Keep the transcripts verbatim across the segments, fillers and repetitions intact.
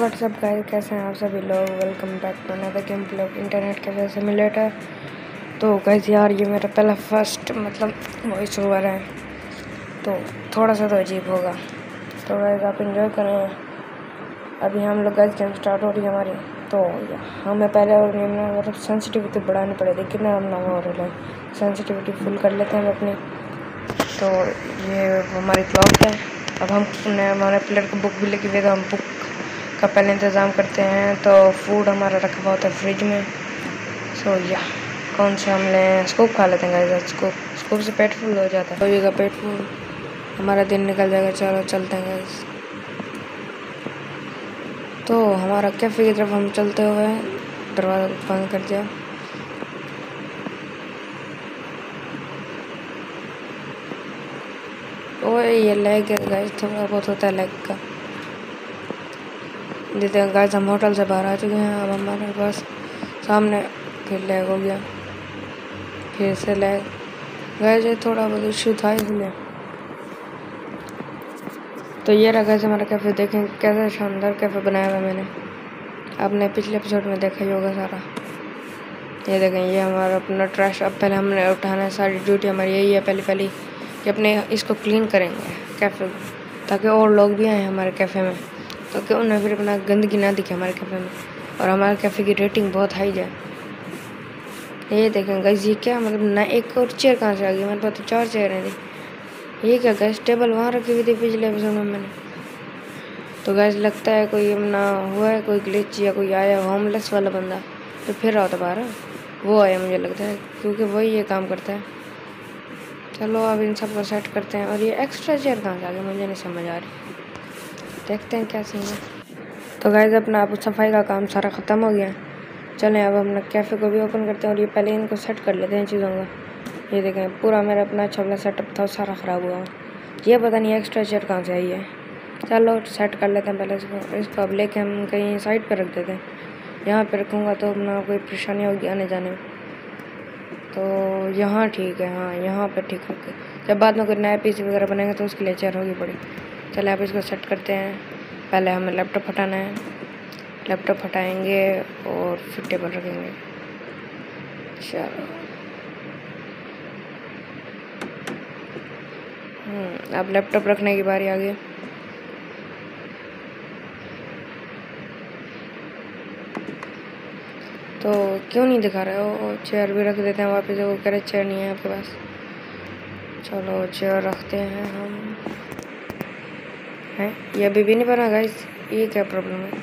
WhatsApp guys, कैसे हैं आप सभी लोग। Welcome back to another game play of internet cafe simulator. तो गाइस यार, ये मेरा पहला फर्स्ट मतलब वॉइस ओवर है, तो थोड़ा सा तो अजीब होगा। तो गाइस आप इंजॉय करें। अभी हम लोग गाइस गेम स्टार्ट हो रही है हमारी। तो हमें पहले और गेम में मतलब सेंसिटिविटी बढ़ानी पड़ेगी, कितना हम ना हो रहा है। सेंसिटिविटी फुल कर लेते हैं हम अपनी। तो ये हमारी क्लॉक है। अब हम हमारे प्लेयर को बुक भी लेके तो हम बुक का पहले इंतज़ाम करते हैं। तो फूड हमारा रखा हुआ होता है फ्रिज में। सो या कौन से हम लें, स्कूप खा लेते हैं गाइस। स्कूप स्कूप से पेट फुल हो जाता है, हो जाएगा पेट फुल, हमारा दिन निकल जाएगा। चलो चलते हैं गाइस। तो हमारा कैफ़े की तरफ हम चलते हुए दरवाज़ा बंद कर दिया। ओए ये लैग है गाइस, थोड़ा बहुत होता है लैग का। देते हैं गाइस, हम होटल से बाहर आ चुके हैं। अब हमारे पास सामने फिर लैग हो गया, फिर से लैग गाइस। ये थोड़ा बहुत इशू था इसलिए। तो ये रहा गाइस हमारा कैफ़े। देखें कैसे शानदार कैफ़े बनाया हुआ मैंने, आपने पिछले एपिसोड में देखा ही होगा सारा। ये देखें, ये हमारा अपना ट्रैश। अब पहले हमने उठाना है, सारी ड्यूटी हमारी यही है पहली पहली कि अपने इसको क्लीन करेंगे कैफ़े को, ताकि और लोग भी आए हमारे कैफ़े में, तो क्यों ना फिर अपना गंदगी ना दिखे हमारे कैफ़े में, और हमारे कैफ़े की रेटिंग बहुत हाई जाए। ये देखें गाइस, ये क्या मतलब ना, एक और चेयर कहाँ से आ गई। मेरे पास तो चार चेयर हैं। ये क्या गाइस, टेबल वहाँ रखी हुई थी पिछले एपिसोड में मैंने। तो गाइस लगता है कोई ना हुआ है, कोई ग्लिच या कोई आया होमलेस वाला बंदा तो फिर रहा होता बाहर, वो आया मुझे लगता है, क्योंकि वही ये काम करता है। चलो अब इन सब को सेट करते हैं। और ये एक्स्ट्रा चेयर कहाँ से आ गई मुझे नहीं समझ आ रही, देखते हैं क्या सीन है। तो गाइस अपना अब सफाई का काम सारा ख़त्म हो गया। चलें अब हम कैफ़े को भी ओपन करते हैं, और ये पहले इनको सेट कर लेते हैं चीज़ों को। ये देखें पूरा मेरा अपना अच्छा वाला सेटअप था, सारा ख़राब हुआ। ये पता नहीं एक्स्ट्रा चेयर कहाँ से आई है। चलो सेट कर लेते हैं पहले इसको। इसको अब लेके हम कहीं साइड पर रख देते हैं। यहाँ पर रखूँगा तो अपना कोई परेशानी होगी आने जाने में। तो यहाँ ठीक है, हाँ यहाँ पर ठीक है। जब बाद में कोई नया पीसी वगैरह बनेगा तो उसके लिए चेयर होगी बड़ी। चले आप इसको सेट करते हैं। पहले हमें लैपटॉप हटाना है, लैपटॉप हटाएंगे और फिर टेबल रखेंगे। चलो अब लैपटॉप रखने की बारी आ गई। तो क्यों नहीं दिखा रहे हो, चेयर भी रख देते हैं वापस। वो कह रहे चेयर नहीं है आपके पास। चलो चेयर रखते हैं हम। हैं ये अभी भी नहीं बना गाइस, ये क्या प्रॉब्लम है।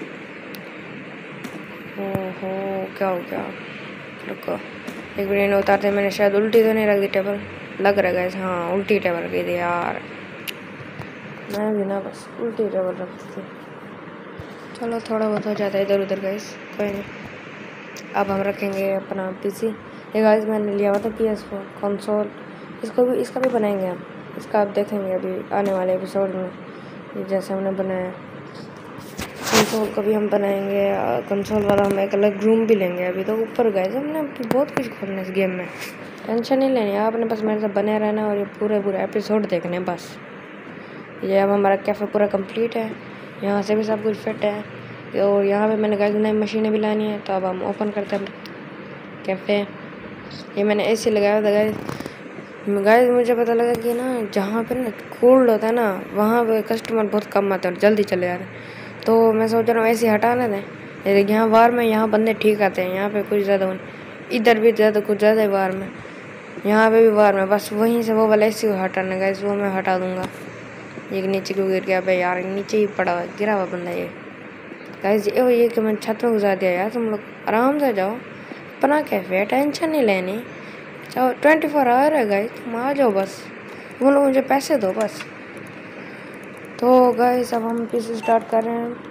ओहो क्या हो गया, रुको एक मिनट उतारते। मैंने शायद उल्टी तो नहीं रख दी टेबल, लग रहा है गाइस। हाँ उल्टी टेबल रखी थी यार, मैं भी ना बस उल्टी टेबल रखती थी। चलो थोड़ा बहुत हो जाता है इधर उधर गाइस, कोई नहीं। अब हम रखेंगे अपना पीसी। ये गाइस मैंने लिया हुआ था पी एस फोर कंसोल, इसको भी इसका भी बनाएंगे हम। इसका आप देखेंगे अभी आने वाले एपिसोड में, जैसे हमने बनाया कंसोल को भी हम बनाएंगे। कंसोल वाला हम एक अलग रूम भी लेंगे। अभी तो ऊपर गए हमने बहुत कुछ करना है इस गेम में, टेंशन नहीं लेनी आपने, बस मेरे साथ बने रहना और ये पूरे पूरे एपिसोड देखने बस। ये अब हमारा कैफ़े पूरा कंप्लीट है, यहाँ से भी सब कुछ फिट है। और यहाँ पे मैंने गाइस नई मशीनें भी लानी है। तो अब हम ओपन करते हैं कैफ़े। ये मैंने ए सी लगाया था गाइस। गाइस मुझे पता लगा कि ना जहाँ पे ना कोल्ड होता है ना, वहाँ पे कस्टमर बहुत कम आते हैं और जल्दी चले जा रहे हैं। तो मैं सोच रहा हूँ ऐसे हटा लेते हैं। यहाँ वार में यहाँ बंदे ठीक आते हैं, यहाँ पे कुछ ज़्यादा, इधर भी ज़्यादा कुछ ज़्यादा ही वार में, यहाँ पे भी वार में। बस वहीं से वो वाला ऐसे हटाना गाइस, वो मैं हटा दूँगा। एक नीचे क्यों गिर गया भाई यार, नीचे ही पड़ा हुआ गिरा हुआ बंदा ये गाइस। ये ये कि मैं छत में गुजार दिया यार, तुम लोग आराम से जाओ, अपना कैफ़े टेंशन नहीं लेनी। चाहो ट्वेंटी फोर आवर है गाइस, तुम आ जाओ बस, तुम लोग मुझे पैसे दो बस। तो गाइस अब हम पीसी स्टार्ट कर रहे हैं।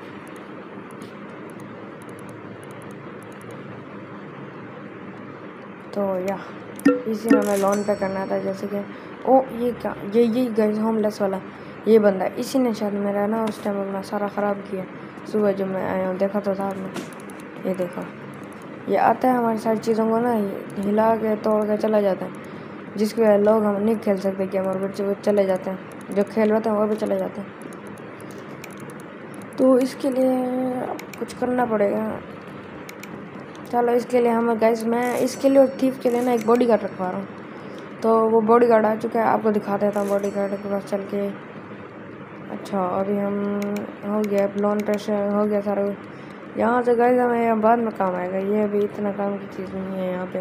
तो या इसी में हमें लोन पे करना था, जैसे कि ओ ये क्या, ये ये गाइस होमलेस वाला ये बंदा, इसी ने शायद मेरा ना उस टाइम अपना सारा ख़राब किया। सुबह जब मैं आया हूँ देखा तो था आपने, ये देखो ये आता है हमारी सारी चीज़ों को ना हिला के तोड़ के चला जाता है, जिसकी वजह लोग हम नहीं खेल सकते कि हमारे बच्चे वो चले जाते हैं, जो खेल रहे हैं वो भी चले जाते हैं। तो इसके लिए अब कुछ करना पड़ेगा। चलो इसके लिए हम गैस मैं इसके लिए और थीफ के लिए ना एक बॉडी गार्ड रखवा रहा हूँ। तो वो बॉडी गार्ड आ चुका है, आपको दिखा देता हूँ बॉडी गार्ड के पास चल के। अच्छा अभी हम हो गया लोन प्रेशर हो गया सारा। यहाँ से गैस हमें बाद में काम आएगा, ये अभी इतना काम की चीज़ नहीं है यहाँ पे।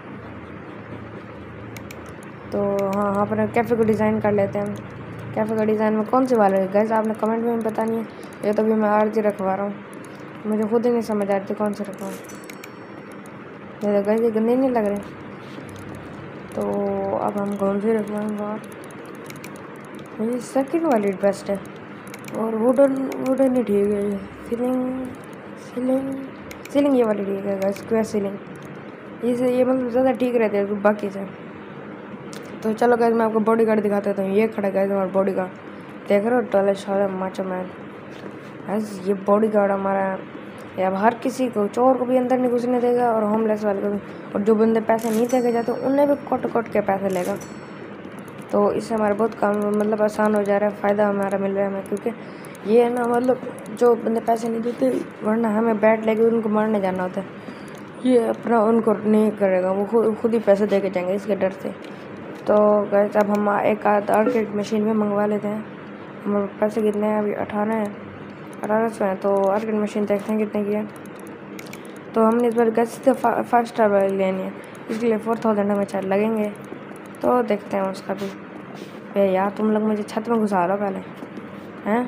तो हाँ अपने कैफ़े को डिज़ाइन कर लेते हैं। कैफ़े का डिज़ाइन में कौन सी वाले गैस आपने कमेंट में पता नहीं है। ये तो भी मैं आरती रखवा रहा हूँ, मुझे खुद ही नहीं समझ आ रही थी कौन से रखवाऊँ। ये तो गैस ये गंदे नहीं लग रहे। तो अब हम कौन सी रखवाएंगे और ये सेकंड वाली बेस्ट है। और वुडन वुडन ही ठीक है। ये सीलिंग सीलिंग सीलिंग ये वाली ठीक है गैस, स्क्वायर सीलिंग इसे ये मतलब ज़्यादा ठीक रहते हैं बाकी से। तो चलो गैस मैं आपको बॉडी गार्ड दिखाता हूँ। ये खड़ा गैस हमारा बॉडी गार्ड, देख रहे हो टॉले शॉले माचो मैन। गैस ये बॉडी गार्ड हमारा है। अब हर किसी को, चोर को भी अंदर नहीं घुसने देगा और होमलेस वाले को भी, और जो बंदे पैसे नहीं देके जाते उन्हें भी कोट कोट के पैसे लेगा। तो इससे हमारा बहुत काम मतलब आसान हो जा रहा है, फ़ायदा हमारा मिल रहा है हमें। क्योंकि ये है ना मतलब जो बंदे पैसे नहीं देते वरना हमें बैट लेके उनको मारने जाना होता है, ये अपना उनको नहीं करेगा, वो खुद खुद ही पैसे दे के जाएंगे इसके डर से। तो गैस अब हम एक आध आर्केड मशीन में मंगवा लेते हैं। हमारे पैसे कितने हैं अभी, अठारह हैं अठारह सौ हैं। तो आर्केड मशीन देखते हैं कितने की है। तो हमने इस बार गैस से फाइव स्टार वाली लेनी है, इसके लिए फोर थाउजेंड हमें चार्ज लगेंगे। तो देखते हैं उसका भी। भैया यार तुम लोग मुझे छत में घुसा लो पहले हैं।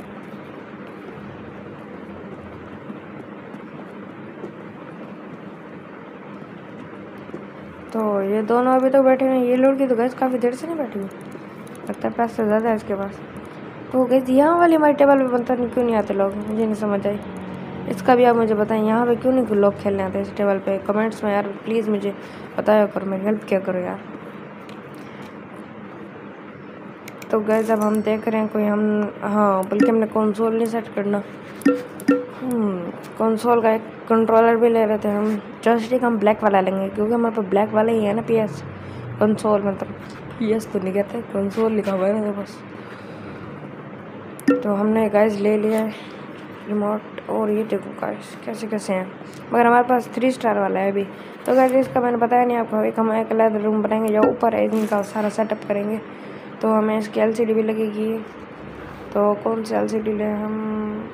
तो ये दोनों अभी तो बैठे हैं, ये लड़की तो गैस काफ़ी देर से नहीं बैठी हुई, लगता है पैसे ज़्यादा है इसके पास। तो गैस यहाँ वाली हमारी टेबल पे बनता नहीं क्यों नहीं आते लोग, मुझे नहीं समझ आई। इसका भी आप मुझे बताएं यहाँ पे क्यों नहीं लोग खेलने आते इस टेबल पे, कमेंट्स में यार प्लीज़ मुझे बताया करो, मेरी हेल्प क्या करो यार। तो गैस अब हम देख रहे हैं कोई हम हाँ बल्कि हमने कंसोल नहीं सेट करना, कंसोल का एक कंट्रोलर भी ले रहे थे हम। जॉयस्टिक हम ब्लैक वाला लेंगे क्योंकि हमारे पास ब्लैक वाला ही है ना, पीएस कंसोल मतलब पीएस तो नहीं कहते, कंसोल लिखा हुआ है ना तो बस। तो हमने गाइस ले लिया है रिमोट, और ये देखो गाइस कैसे कैसे हैं, मगर हमारे पास थ्री स्टार वाला है अभी। तो गाइस इसका मैंने बताया नहीं आपको, एक हम एक अलग रूम बनाएंगे जो ऊपर है, इनका सारा सेटअप करेंगे। तो हमें इसकी एलसीडी भी लगेगी। तो कौन सी एलसीडी लें हम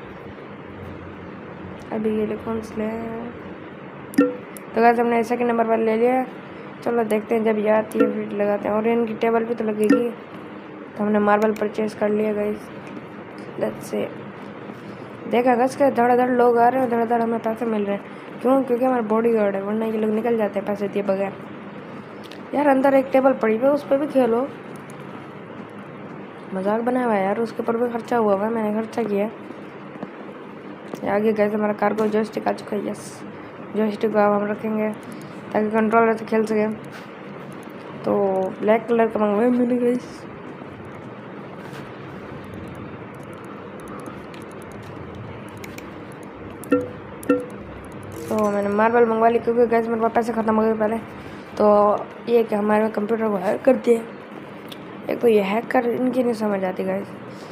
अभी, ये कौन सी लें। तो गाइस हमने सेकंड नंबर वाला ले लिया। चलो देखते हैं जब ये आती है फिर लगाते हैं, और इनकी टेबल भी तो लगेगी। तो हमने मार्बल परचेज कर लिया गाइस, लेट्स से देखा गैस के धड़ धड़ लोग आ रहे हैं, धड़ धड़ हमें पैसे मिल रहे हैं। क्यों? क्योंकि हमारा बॉडी गार्ड है, वरना ये लोग निकल जाते हैं पैसे दिए बगैर। यार अंदर एक टेबल पड़ी हुई है, उस पर भी खेलो, मजाक बनाया हुआ है यार, उसके ऊपर भी खर्चा हुआ हुआ है, मैंने खर्चा किया। आगे गए हमारा कार्गो जॉयस्टिक आ चुका है। यस जॉयस्टिक को अब हम रखेंगे ताकि कंट्रोलर से खेल सकें। तो ब्लैक कलर का मंगवाया मैंने गाइस। तो मैंने मार्बल मंगवा ली क्योंकि गैस मेरे पास पैसे ख़त्म हो गए पहले। तो ये कि हमारे कंप्यूटर को हैक कर दिया। एक तो ये हैक कर इनकी नहीं समझ आती गाइस,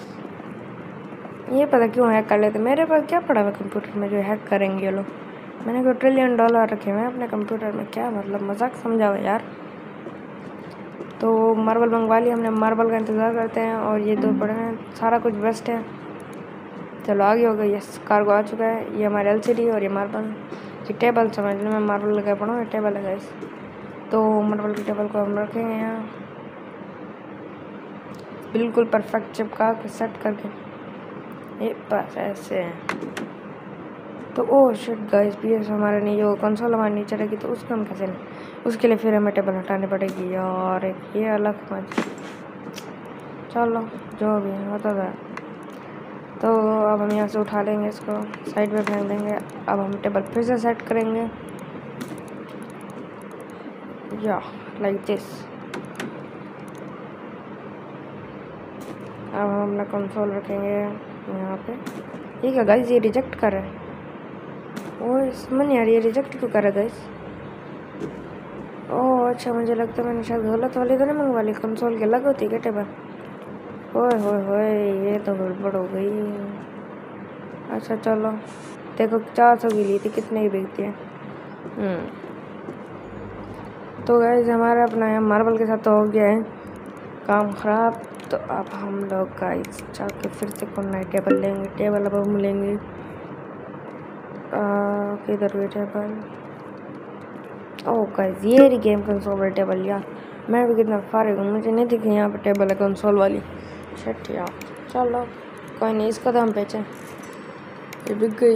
ये पता क्यों हैक कर लेते। मेरे पास क्या पड़ा हुआ कंप्यूटर में जो हैक करेंगे ये लोग। मैंने कोई ट्रिलियन डॉलर रखे हुए हैं अपने कंप्यूटर में, क्या मतलब मजाक समझाओ यार। तो मार्बल मंगवा लिया हमने, मार्बल का इंतज़ार करते हैं। और ये दो बड़े हैं, सारा कुछ बेस्ट है। चलो आगे हो गया। यस कार्गो आ चुका है। ये हमारे एलसीडी और ये मार्बल की टेबल समझने में मार्बल लगा पड़ा है, टेबल है गाइस। तो मार्बल की टेबल को हम रखेंगे यहाँ बिल्कुल परफेक्ट चिपका के सेट करके, ये बस ऐसे हैं। तो ओ शिट गाइस, पीएस हमारे नहीं जो कंसोल हमारे नीचे रहेगी तो उसको हम कैसे नहीं, उसके लिए फिर हमें टेबल हटानी पड़ेगी और एक ये अलग मत। चलो जो भी होता था। तो अब हम यहाँ से उठा लेंगे, इसको साइड में फेंक देंगे। अब हम टेबल फिर से सेट करेंगे या लाइक दिस। अब हम अपना कंसोल रखेंगे यहाँ पे। ये क्या गाइस, ये रिजेक्ट कर रहा है। ओह समझ नहीं आ रही है रिजेक्ट क्यों कर रहा है गाइस। ओह अच्छा, मुझे लगता है मैंने शायद गलत वाली तो नहीं मंगवा ली, कंसोल के अलग होती है क्या टेबल। ओए होए होए, ये तो गड़बड़ हो गई। अच्छा चलो देखो चार सौ की ली थी, कितने की बिकती है। तो गाइस हमारा अपना यहाँ मार्बल के साथ तो हो गया है काम ख़राब। तो अब हम लोग गाइस जाके फिर से कोई नई टेबल लेंगे। टेबल अब हम लेंगे किधर हुई टेबल? ओह गाइस ये रही गेम कंसोल वाली टेबल। यार मैं भी कितना फारिग हूँ, मुझे नहीं दिखी यहाँ पर टेबल है कंसोल वाली। शिट यार, चलो कोई नहीं, इसका दाम बेचे, ये बिक गई।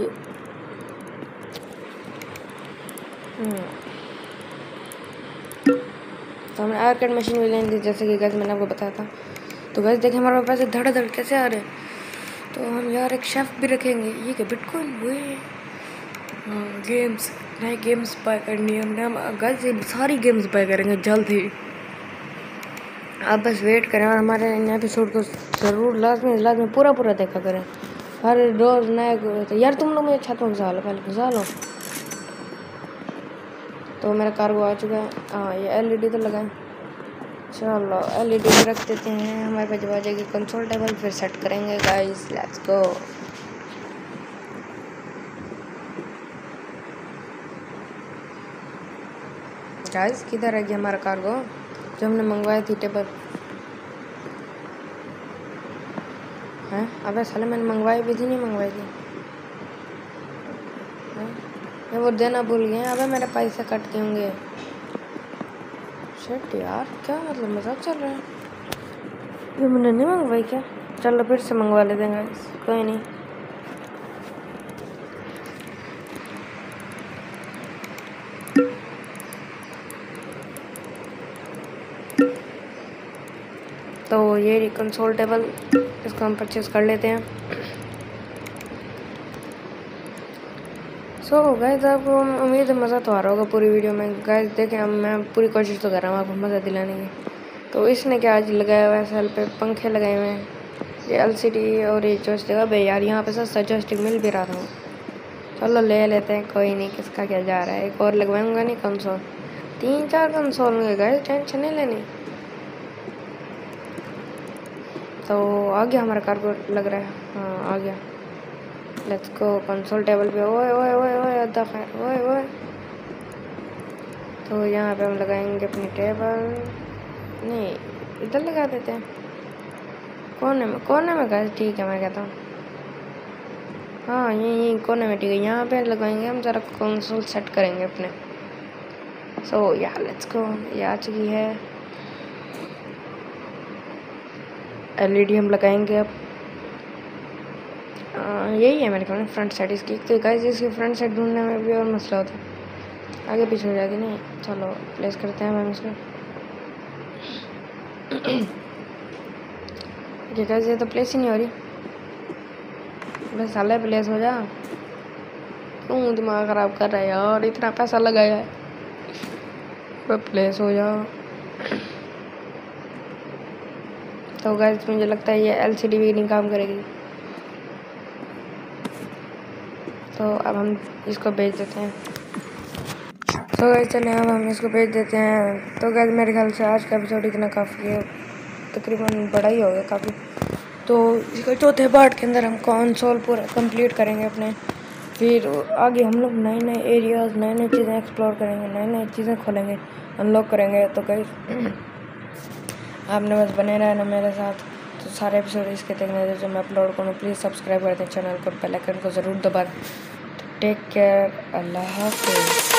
तो हमने आर्केड मशीन भी लेनी थी, जैसे कि गैस मैंने आपको बताया था। तो गैस देखिए हमारे पैसे धड़ धड़ कैसे आ रहे हैं। तो हम यार एक शेफ भी रखेंगे। ये क्या बिटकॉइन हुए? हाँ गेम्स, नए गेम्स बाय करनी है हमने। हम गैस सारी गेम्स बाय करेंगे जल्द ही। आप बस वेट करें और हमारे एपिसोड को ज़रूर लाजमी लाजमी पूरा पूरा देखा करें। हर रोज़ नया। तो यार तुम लोग मुझे छत में घुसा लो, पहले घुसा लो। तो मेरा कार्गो आ चुका है। हाँ ये एलईडी तो लगाएं। चलो एलईडी भी रख देते हैं। हमारे पास जब आ जाएगी कंसोल टेबल फिर सेट करेंगे गाइस, लेट्स गो। गाइस किधर है हमारा कार्गो जो हमने मंगवाई थी टेबल? हैं अबे साले मैंने मंगवाई भी थी, नहीं मंगवाई थी? मैं वो देना भूल गए। अबे मेरे पैसे कट के होंगे। शिट यार, क्या मतलब मजाक चल रहा है? ये मैंने नहीं मंगवाई क्या? चलो फिर से मंगवा लेते हैं गाइस, कोई नहीं। तो ये कंसोल टेबल, इसको हम परचेज कर लेते हैं। सो गाइस आपको उम्मीद है मज़ा तो आ रहा होगा पूरी वीडियो में। गाइस देखें हम मैं पूरी कोशिश तो कर रहा हूँ आपको मज़ा दिलाने की। तो इसने क्या आज लगाया हुआ है सेल पे, पंखे लगाए हुए हैं, ये एलसीडी और ये जॉयस्टिक। भाई यार यहाँ पे सस्ता जॉयस्टिक मिल भी रहा था। चलो ले लेते हैं, कोई नहीं, किसका क्या जा रहा है। एक और लगवाऊंगा नहीं कंसोल, तीन चार कंसोल होंगे गाइस, टेंशन नहीं लेनी। तो आ गया हमारा कार्गो लग रहा है। हाँ आ गया, लेट्स गो कंसोल टेबल पे। ओए ओए ओए ओए अद्दा खैर, ओए ओए। तो यहाँ पे हम लगाएंगे अपनी टेबल। नहीं इधर लगा देते हैं कोने में, कोने में गाइस ठीक है मैं कहता हूँ। हाँ ये यहीं कोने में ठीक है, यहाँ पे लगाएंगे हम, ज़रा कंसोल सेट करेंगे अपने। सो यार लेट्स गो, ये आ चुकी है एलईडी हम लगाएंगे अब। आ, यही है मेरे ख्याल में फ्रंट साइड इसकी। तो गाइस इसकी फ्रंट साइड ढूंढने में भी और मसला होता है, आगे पीछे हो जाती नहीं। चलो प्लेस करते हैं हम इसको। ये गाइस ये तो प्लेस ही नहीं हो रही। बस साले प्लेस हो जा, क्यों दिमाग ख़राब कर रहा है यार, इतना पैसा लगाया है। प्लेस हो जाओ। तो गाइस मुझे लगता है ये एलसीडी भी नहीं काम करेगी। तो अब हम इसको भेज देते हैं। तो गाइस चलें अब हम इसको भेज देते हैं। तो गाइस मेरे ख्याल से आज का एपिसोड इतना काफ़ी है, तकरीबन बड़ा ही हो गया काफ़ी। तो इसके चौथे पार्ट के अंदर हम कंसोल पूरा कंप्लीट करेंगे अपने। फिर आगे हम लोग नए नए एरियाज़, नए नए चीज़ें एक्सप्लोर करेंगे, नए नए चीज़ें खोलेंगे, अनलॉक करेंगे। तो गाइस आपने बस बने रहना मेरे साथ। तो सारे एपिसोड इसके देखने जो मैं अपलोड करूँ, प्लीज़ सब्सक्राइब कर दें चैनल को, बेल आइकन को ज़रूर दबा दें। टेक केयर, अल्लाह हाफ़िज़।